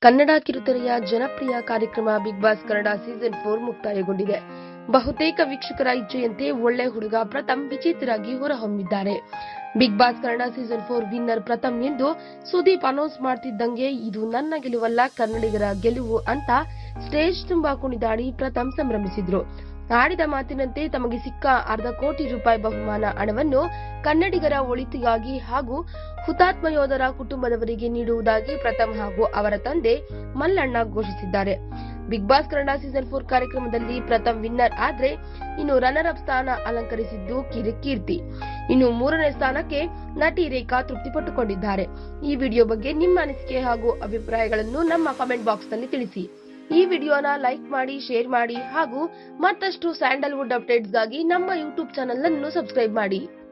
ಕನ್ನಡ ಕಿರುತೆರೆಯ ಜನಪ್ರಿಯ ಕಾರ್ಯಕ್ರಮ ಬಿಗ್ ಬಾಸ್ ಕನ್ನಡ ಸೀಸನ್ 4 ಮುಕ್ತಾಯಗೊಂಡಿದೆ. ಬಹುತೇಕ ವೀಕ್ಷಕರ ಇಚ್ಛೆಯಂತೆ ಒಳ್ಳೆ ಹುಡುಗ ಪ್ರಥಮ್ ವಿಚಿತ್ರವಾಗಿ ಹೊರಹೊಮ್ಮಿದ್ದಾರೆ. Bigg Boss Kannada season 4 winner Pratham ಎಂದು ಸುದೀಪ್ ಅನೌನ್ಸ್ ಮಾಡ್ತಿದ್ದಂಗೆ ಇದು ನನ್ನ ಗೆಲುವಲ್ಲ ಕನ್ನಡಿಗರ ಗೆಲುವು ಅಂತ ಸ್ಟೇಜ್ ತುಂಬಾ ಕುಣಿದಾಡಿ ಪ್ರಥಮ್ ಸಂಭ್ರಮಿಸಿದ್ರು. ಆಡಿದ ಮಾತಿನಂತೆ ತಮಗೆ ಸಿಕ್ಕ ₹1/2 ಕೋಟಿ ಬಹುಮಾನ ಹಣವನ್ನು ಕನ್ನಡಿಗರ ಒಳಿತಿಗಾಗಿ ಹಾಗೂ ಹುತಾತ್ಮ ಯೋಧರ ಕುಟುಂಬದವರಿಗೆ ನೀಡುವುದಾಗಿ ಪ್ರಥಮ್ ಹಾಗೂ ಅವರ ತಂದೆ ಮಲ್ಲಣ್ಣ ಘೋಷಿಸಿದ್ದಾರೆ. ಬಿಗ್ ಬಾಸ್ ಕನ್ನಡ ಸೀಸನ್ 4 ಕಾರ್ಯಕ್ರಮದಲ್ಲಿ ಪ್ರಥಮ್ ವಿನ್ನರ್ ಆದ್ರೆ ಇನ್ನು ರನ್ನರ್ ಅಪ್ ಸ್ಥಾನ ಅಲಂಕರಿಸಿದ್ದು ಕೀರ್ತಿ. ಇನ್ನು 3ನೇ ಸ್ಥಾನಕ್ಕೆ ನಟಿ ರೇಖಾ ತೃಪ್ತಿಪಟ್ಟುಕೊಂಡಿದ್ದಾರೆ. ಈ ವಿಡಿಯೋ ಬಗ್ಗೆ ನಿಮ್ಮ ಅನಿಸಿಕೆ ಹಾಗೂ ಅಭಿಪ್ರಾಯಗಳನ್ನು ನಮ್ಮ ಕಾಮೆಂಟ್ ಬಾಕ್ಸ್ ನಲ್ಲಿ ತಿಳಿಸಿ. ಈ ವಿಡಿಯೋನ ಲೈಕ್ ಮಾಡಿ, ಶೇರ್ ಮಾಡಿ ಹಾಗೂ ಮತ್ತಷ್ಟು ಸ್ಯಾಂಡಲ್ವುಡ್ ಅಪ್ಡೇಟ್ಸ್ಗಾಗಿ ನಮ್ಮ ಯೂಟ್ಯೂಬ್ ಚಾನೆಲ್ ಅನ್ನು ಸಬ್ಸ್ಕ್ರೈಬ್ ಮಾಡಿ.